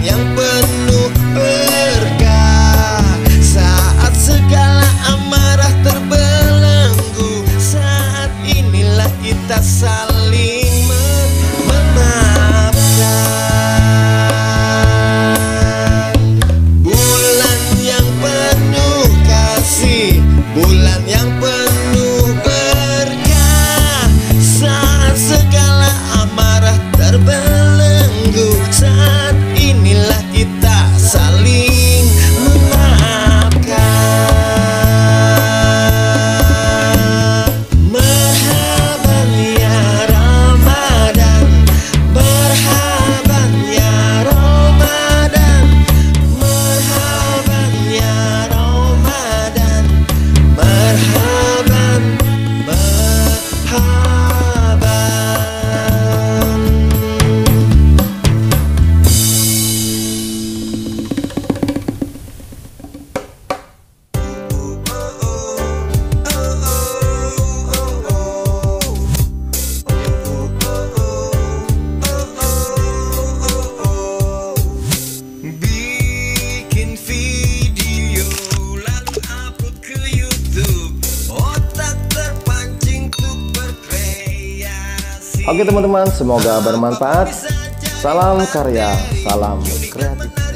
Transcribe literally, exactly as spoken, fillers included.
yang penuh berkah. Saat segala amarah terbelenggu, saat inilah kita saling memaafkan. Bulan yang penuh kasih, bulan yang penuh berkah. Saat segala amarah terbelenggu, saat inilah kita saling memaafkan. Merhaban ya Ramadan, merhaban ya Ramadan, merhaban ya Ramadan, merhaban, merhaban. Bikin video lalu upload ke YouTube, otak terpancing untuk berkreasi. Oke teman-teman, semoga bermanfaat. Salam karya, salam kreatif.